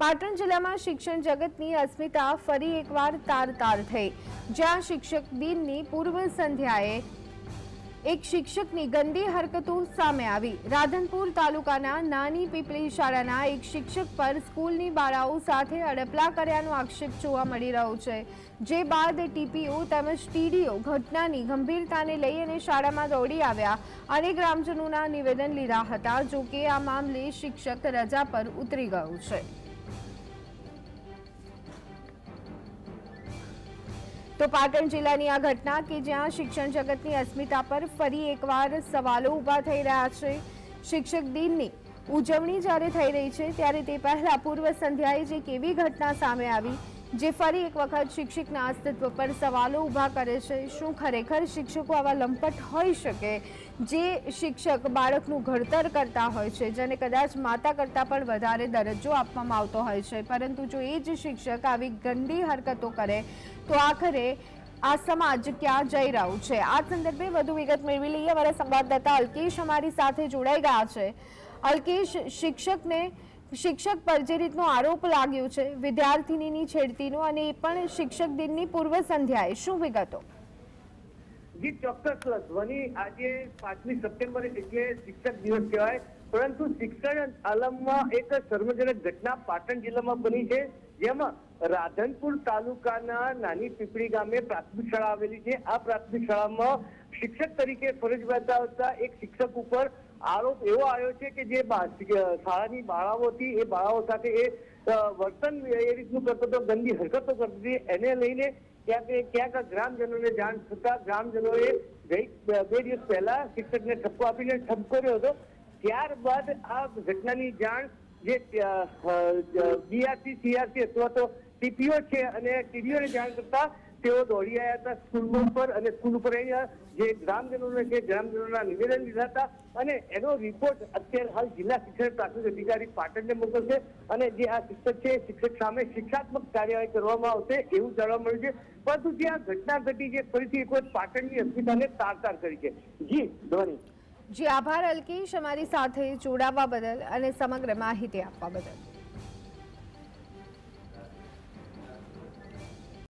પાટણ જિલ્લામાં શિક્ષણ જગતની અસ્મિતા ફરી એકવાર તાર થઈ, જ્યાં શિક્ષક દિનની પૂર્વ સંધ્યાએ એક શિક્ષકની ગંદી હરકતો સામે આવી। રાધનપુર તાલુકાના નાની પીપળી શાળાના એક શિક્ષક પર સ્કૂલની બાળાઓ સાથે અડપલા કર્યાનો આક્ષેપ જોવા મળી રહ્યો છે, જે બાદ ટીપીઓ તેમજ ટીડીઓ ઘટનાની ગંભીરતાને લઈ અને શાળામાં દોડી આવ્યા અને ગ્રામજનોના નિવેદન લીધા હતા। જો કે આ મામલે શિક્ષક રજા પર ઉતરી ગયો છે। तो पाटण जिल्लाની આ ઘટના કે જ્યાં શિક્ષણ જગતની અસ્મિતા પર ફરી એકવાર સવાલો ઊભા થઈ રહ્યા છે। શિક્ષક દિનની ઉજવણી જ્યારે થઈ રહી છે ત્યારે તે પહેલા પૂર્વ સંધ્યાએ જે કેવી ઘટના સામે આવી, જે ફરી એક વખત શિક્ષકના અસ્તિત્વ પર સવાલો ઊભા કરે છે। શું ખરેખર શિક્ષકો આવા લંપટ હોઈ શકે, જે શિક્ષક બાળકનું ઘડતર કરતા હોય છે, જેને કદાચ માતા કરતાં પણ વધારે દરજ્જો આપવામાં આવતો હોય છે, પરંતુ જો એ જ શિક્ષક આવી ગંદી હરકતો કરે તો આખરે આ સમાજ ક્યાં જઈ રહ્યું છે? આ સંદર્ભે વધુ વિગત મેળવી લઈએ। અમારા સંવાદદાતા અલ્કેશ અમારી સાથે જોડાઈ ગયા છે। અલ્કેશ, શિક્ષક પર જે રીતનો આરોપ લાગ્યો છે વિદ્યાર્થીનીની છેડતીનો, અને એ પણ શિક્ષક દિનની પૂર્વ સંધ્યાએ, શું વિગતો? જી ચોક્કસ ધ્વની, આજે 5મી સપ્ટેમ્બર એટલે શિક્ષક દિવસ કહેવાય, પરંતુ શિક્ષણ આલમમાં એક શર્મજનક ઘટના પાટણ જિલ્લામાં બની છે, જેમાં રાધનપુર તાલુકાના નાની પીપળી ગામે પ્રાથમિક શાળા આવેલી છે। આ પ્રાથમિક શાળામાં શિક્ષક તરીકે ફરજ બજાવતા એક શિક્ષક ઉપર આરોપ એવો આવ્યો છે કે જે શાળાની બાળાઓ હતી એ બાળાઓ સાથે એ વર્તન એ રીતનું કરતો હતો, ગંદી હરકતો કરતી હતી। એને લઈને ક્યાંક ગ્રામજનોને જાણ થતા ગ્રામજનોએ ગઈ 2 દિવસ પહેલા શિક્ષકને ઠપકો આપીને ઠપકોર્યો હતો। ત્યારબાદ આ ઘટનાની જાણ જે બીઆરસી સીઆરસી અથવા તો ટીપીઓ છે અને ટીડીઓને જાણ કરતા તેઓ દોડી આવ્યા હતા સ્કૂલ ઉપર, અને સ્કૂલ ઉપર જે ગ્રામજનોને છે ગ્રામજનોના નિવેદન લીધા હતા, અને એનો રિપોર્ટ અત્યારે હાલ જિલ્લા શિક્ષણ પ્રાથમિક અધિકારી પાટણને મોકલશે, અને જે આ શિક્ષક છે શિક્ષક સામે શિક્ષાત્મક કાર્યવાહી કરવામાં આવશે એવું જાણવા મળ્યું છે। પરંતુ જે આ ઘટના ઘટી છે ફરીથી એક વખત પાટણની અસ્મિતાને તાર કરી છે। જી ધ્વની। જી આભાર અલ્કેશ, અમારી સાથે જોડાવા બદલ અને સમગ્ર માહિતી આપવા બદલ।